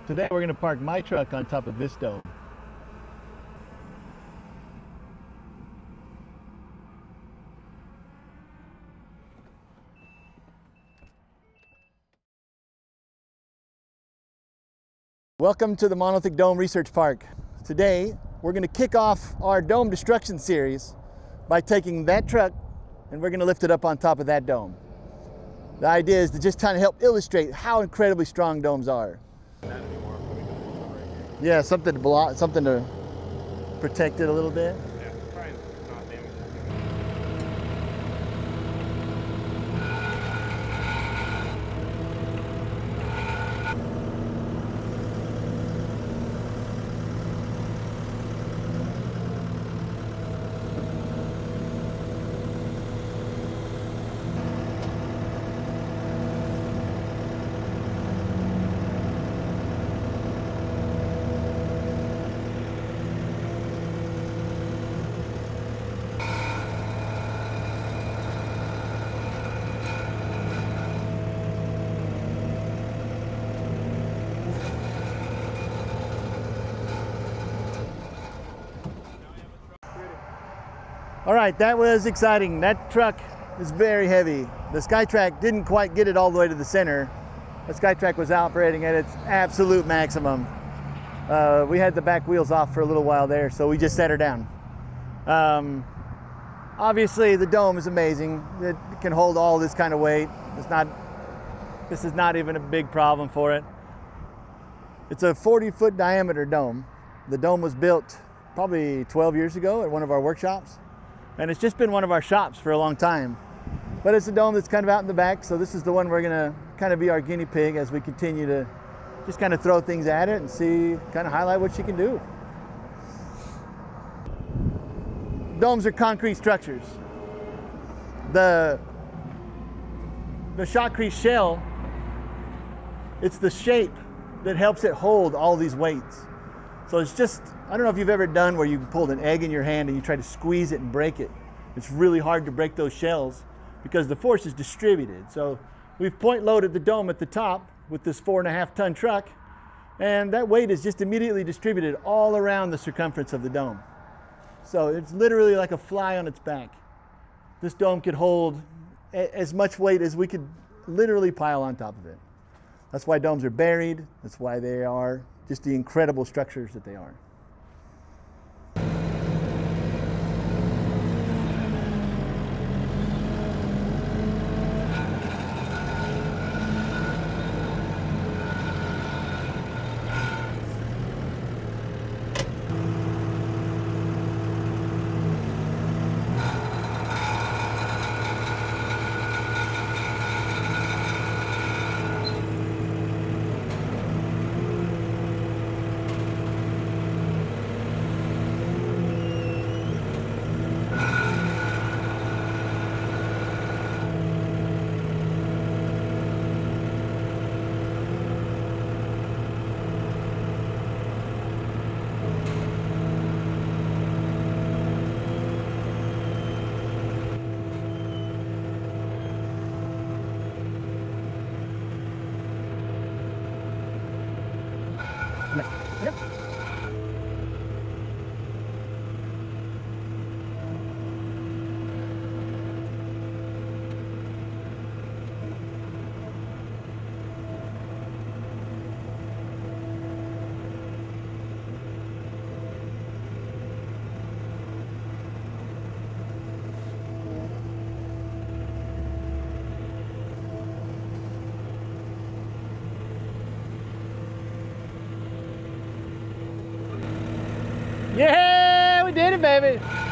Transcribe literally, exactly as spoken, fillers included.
Today we're going to park my truck on top of this dome. Welcome to the Monolithic Dome Research Park. Today we're going to kick off our dome destruction series by taking that truck and we're going to lift it up on top of that dome. The idea is to just kind of help illustrate how incredibly strong domes are. Yeah, something to block, something to protect it a little bit. Yeah, try and not damage it. All right, that was exciting. That truck is very heavy. The SkyTrack didn't quite get it all the way to the center. The SkyTrack was operating at its absolute maximum. Uh, we had the back wheels off for a little while there, so we just set her down. Um, obviously, the dome is amazing. It can hold all this kind of weight. It's not, this is not even a big problem for it. It's a forty foot diameter dome. The dome was built probably twelve years ago at one of our workshops. And it's just been one of our shops for a long time. But it's a dome that's kind of out in the back, so this is the one we're gonna kind of be our guinea pig as we continue to just kind of throw things at it and see, kind of highlight what she can do. Domes are concrete structures. The, the shotcrete shell, it's the shape that helps it hold all these weights. So it's just, I don't know if you've ever done where you pulled an egg in your hand and you try to squeeze it and break it. It's really hard to break those shells because the force is distributed. So we've point loaded the dome at the top with this four and a half ton truck, and that weight is just immediately distributed all around the circumference of the dome. So it's literally like a fly on its back. This dome could hold as much weight as we could literally pile on top of it. That's why domes are buried. That's why they are just the incredible structures that they are. Yep. Yeah, we did it, baby.